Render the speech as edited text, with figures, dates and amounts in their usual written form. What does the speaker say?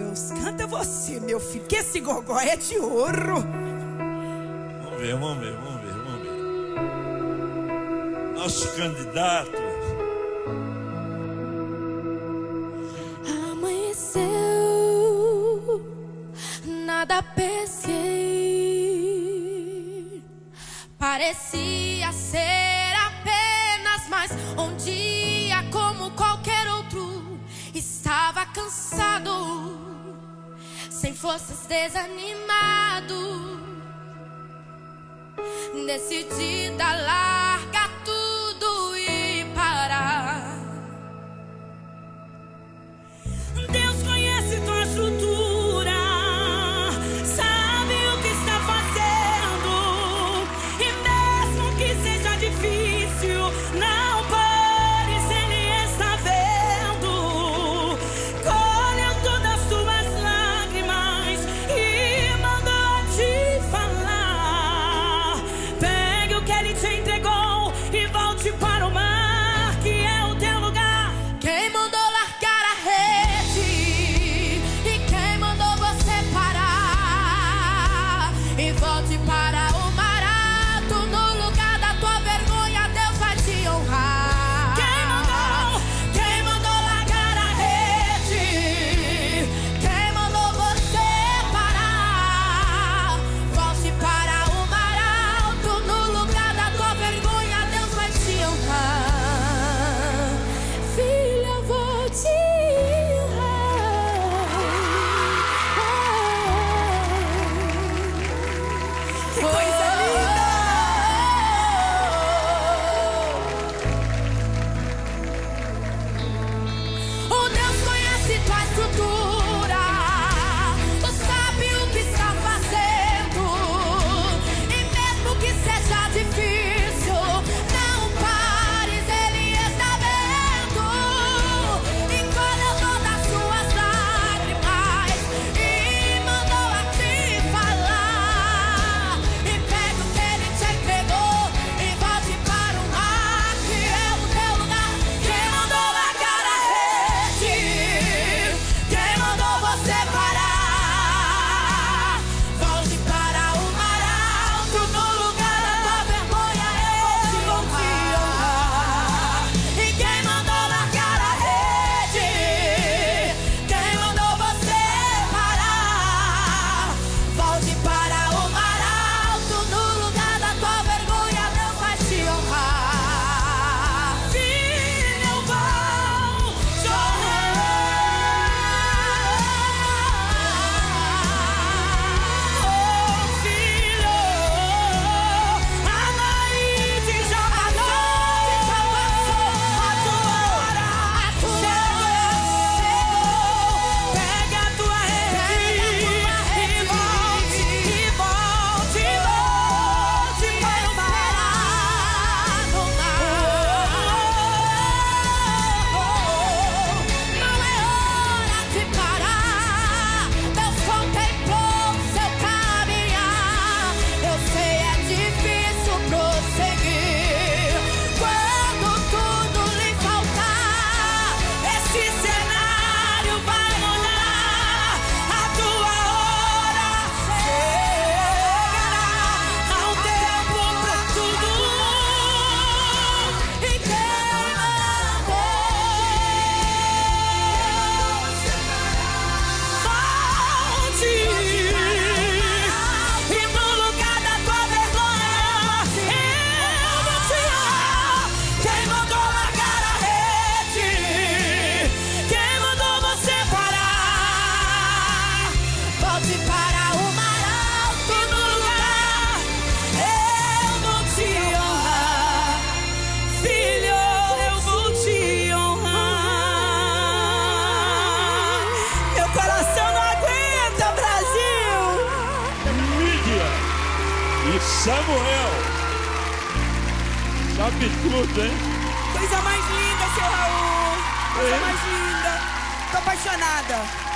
Deus, canta você, meu filho, que esse gogó é de ouro. Vamos ver. Nosso candidato. Amanheceu, nada pesquei. Parecia ser apenas mais um dia como qualquer outro. Estava cansado, sem forças, desanimado. Decidida a largar tudo e parar. Deus conhece tua estrutura, sabe o que está fazendo. E mesmo que seja difícil, não pare se Ele está vendo. Colheu todas as tuas lágrimas e mandou te falar. Pegue o que Ele te entregou e volte para o mar, que é o teu lugar. Quem mandou largar a rede e quem mandou você parar? E volte para o mar alto, no lugar da tua vergonha Deus vai te honrar. Quem mandou largar a rede? Quem mandou você parar? Volte para o mar alto, no lugar da tua vergonha Deus vai te honrar. Filha, eu vou te honrar. Que coisa linda! O Deus conhece tua estrutura, sabe o que está fazendo. E mesmo que seja difícil, não pares, Ele está vendo. Encolheu todas as suas lágrimas e mandou a te falar. E pega o que Ele te entregou e volte para o mar, que é o teu lugar. Quem mandou largar a rede? Quem mandou você parar? Volte para o mar alto, no lugar da tua vergonha eu vou te honrar. E quem mandou largar a rede? Quem mandou você parar? Volte para o mar alto, no lugar da tua vergonha Deus vai te honrar. Filho, eu vou te honrar. Oh, filho, a noite já passou, a tua hora chegou. Pega a tua rede e volte para o mar. Não é hora de parar. Deus contemplou seu caminhar. Eu sei, é difícil prosseguir quando tudo lhe faltar. Esse cenário vai mudar, a tua hora chegará. Há um tempo pra tudo. E quem mandou Volte e no lugar da tua vergonha eu vou te honrar. Quem mandou largar a rede? Quem mandou você parar? volte para o mar alto, E no lugar eu vou te honrar. Filho, eu vou te honrar. Meu coração não aguenta, Brasil. Mídia e Samuel. Sabe tudo, hein? Coisa mais linda, seu Raul. Coisa mais linda. Tô apaixonada.